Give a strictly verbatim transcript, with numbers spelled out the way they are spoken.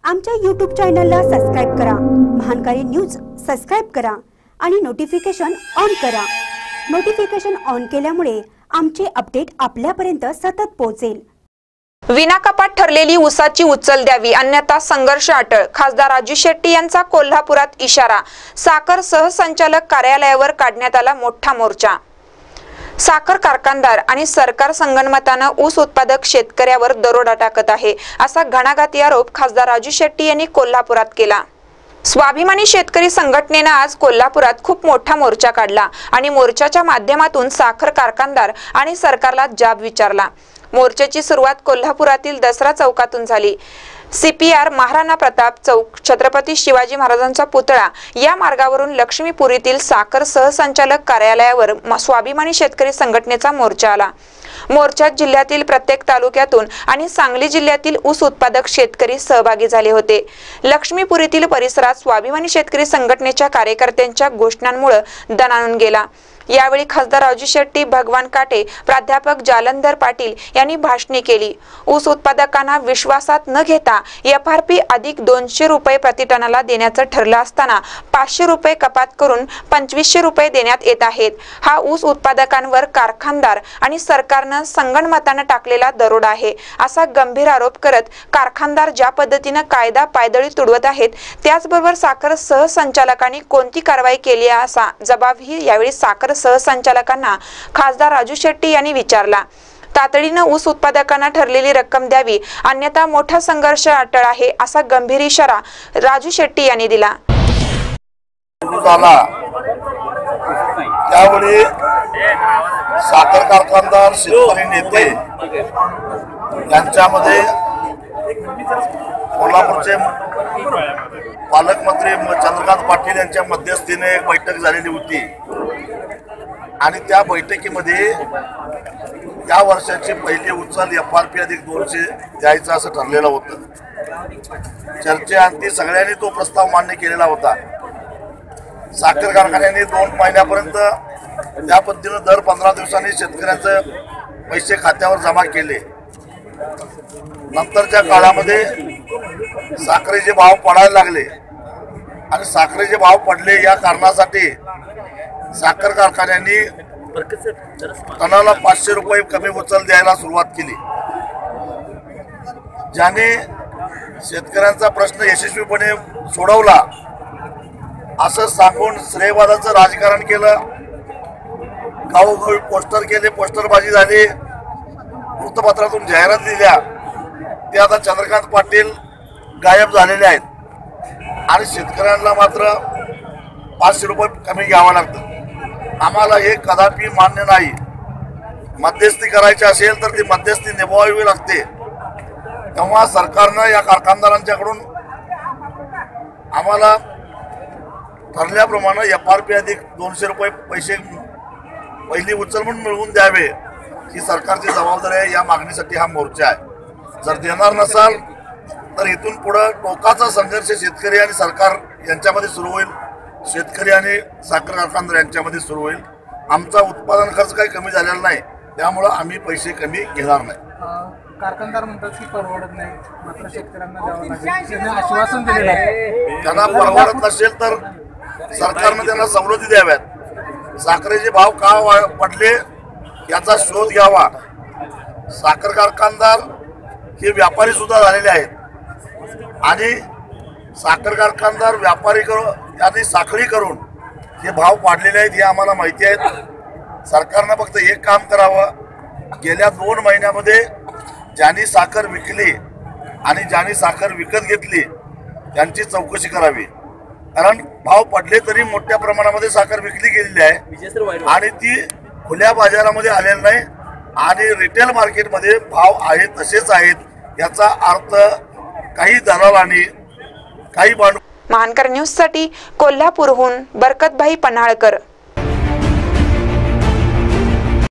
आमच्या यूट्यूब चॅनलला सबस्क्राइब करा, महानकारी न्यूज सबस्क्राइब करा आणि नोटिफिकेशन ऑन करा। नोटिफिकेशन ऑन केल्यामुळे आमचे अपडेट आपल्यापर्यंत सतत पोहोचेल। विनाकपात ठरलेली ऊसाची उचल द्यावी, अन्यथा संघर्ष अटळ। खासदार राजू शेट्टी यांचा कोल्हापुरात इशारा। साखर सहसंचालक कार्यालयावर काढण्यात आला मोठा मोर्चा। साखर कारखानदार आणि सरकार संगनमताने ऊस उत्पादक शेतकऱ्यावर दरोडा टाकत आहे, असा घणाघाती आरोप खासदार राजू शेट्टी यांनी कोल्हापुरात केला। स्वाभिमानी शेतकरी संघटनेने आज कोल्हापुरात खूप मोठा मोर्चा काढला आणि मोर्चाच्या माध्यमातून साखर कारखानदार आणि सरकारला जाब विचारला। मोर्चाची सुरुवात कोल्हापुरातील दसरा चौकातून झाली। सीपीआर महाराणा प्रताप चौक, छत्रपती शिवाजी महाराजांचा पुतळा या मार्गावरून लक्ष्मीपुरीतील साखर सहसंचालक कार्यालयावर स्वाभिमानी शेतकरी संघटनेचा मोर्चा आला। मोर्चात जिल्ह्यातील प्रत्येक तालुक्यातून आणि सांगली जिल्ह्यातील ऊस उत्पादक शेतकरी सहभागी झाले होते। लक्ष्मीपुरीतील परिसरात स्वाभिमानी शेतकरी संघटनेच्या कार्यकर्त्यांच्या घोषणांमुळे दणाणून गेला। यावेळी खासदार राजू शेट्टी, भगवान काटे, प्राध्यापक जालंधर पाटील यांनी भाषणे केली। ऊस उत्पादकांना विश्वासात न घेता एफआरपी अधिक दोनशे रुपये प्रतिटनाला देण्याचं ठरलं असताना पाचशे रुपये कपात करून पंचवीसशे रुपये देण्यात येत आहेत। हा ऊस उत्पादकांवर कारखानदार आणि सरकारनं संगनमताने टाकलेला दरोडा आहे, असा गंभीर आरोप करत कारखानदार ज्या पद्धतीने कायदा पायदळी तुडवत आहेत, त्याचबरोबर साखर सहसंचालकांनी कोणती कारवाई केली असा जबाबही यावेळी साखर सहसंचालकांना खासदार राजू शेट्टी यांनी विचारला। तातडीने ऊस उत्पादकांना ठरलेली रक्कम द्यावी, अन्यथा मोठा संघर्ष अटळ आहे, असा गंभीर इशारा राजू शेट्टी यांनी दिला। त्यावेळी साखर कारखानदार, शेतकरी नेते यांच्यामध्ये कोल्हापूरचे पालकमंत्री चंद्रकांत पाटील यांच्या मध्यस्थीने एक बैठक झालेली होती आणि त्या बैठकीमध्ये या वर्षाची पहिली उचल एफ आर पी अधिक दोनशे द्यायचं असं ठरलेलं होतं। चर्चेअंती सगळ्यांनी तो प्रस्ताव मान्य केलेला होता। साखर कारखान्यांनी दोन महिन्यापर्यंत त्या पद्धतीनं दर पंधरा दिवसांनी शेतकऱ्यांचे पैसे खात्यावर जमा केले। नंतरच्या काळामध्ये साखरेचे भाव पडायला लागले आणि साखरेचे भाव पडले या कारणासाठी साखर कारखान्यांनी टनाला पाचशे रुपये कमी उचल द्यायला सुरुवात केली, ज्याने शेतकऱ्यांचा प्रश्न यशस्वीपणे सोडवला असं सांगून श्रेयवादाचं राजकारण केलं। गावोगावी पोस्टर केले, पोस्टरबाजी झाली, वृत्तपत्रातून जाहिरात दिल्या। ते आता चंद्रकांत पाटील गायब झालेले आहेत आणि शेतकऱ्यांना मात्र पाचशे रुपये कमी घ्यावं लागतं। आम्हाला हे कदापि मान्य नाही। मध्यस्थी करायची असेल तर ती मध्यस्थी निभावावी लागते। तेव्हा सरकारनं या कारखानदारांच्याकडून आम्हाला ठरल्याप्रमाणे एफ आर पी अधिक दोनशे रुपये पैसे पहिली उचल म्हणून मिळवून द्यावे, ही सरकारची जबाबदारी आहे। या मागणीसाठी हा मोर्चा आहे। जर देणार नसाल तर इथून पुढे टोकाचा संघर्ष शेतकरी आणि सरकार यांच्यामध्ये सुरू होईल, शेतकरी आणि साखर कारखानदार यांच्यामध्ये सुरू होईल। आमचा उत्पादन खर्च काही कमी झालेला नाही, त्यामुळं आम्ही पैसे कमी घेणार नाही। कारखानदार म्हणतात की परवडत नाही, मात्र शेतकऱ्यांना द्यावं लागेल, त्यांनी आश्वासन दिलेलं आहे। त्यांना परवडत नसेल तर सरकारनं त्यांना सवलती द्याव्यात। साखरेचे भाव का पडले याचा शोध घ्यावा। साखर कारखानदार हे व्यापारी सुद्धा झालेले आहेत आणि साखर कारखानदार व्यापारी करून आणि साखळी करून हे भाव पाडलेले आहेत, हे आम्हाला माहिती आहेत। सरकारनं फक्त एक काम करावं, गेल्या दोन महिन्यामध्ये ज्यांनी साखर विकली आणि ज्यांनी साखर विकत घेतली त्यांची चौकशी करावी। कारण भाव पडले तरी मोठ्या प्रमाणामध्ये साखर विकली गेलेली आहे आणि ती खुल्या बाजारामध्ये आलेली नाही आणि रिटेल मार्केटमध्ये भाव आहेत तसेच आहेत। याचा अर्थ काही दलालांनी काही भांडवल। महानकर न्यूज साठी कोल्हापूरहून बरकतभाई पन्हाळकर।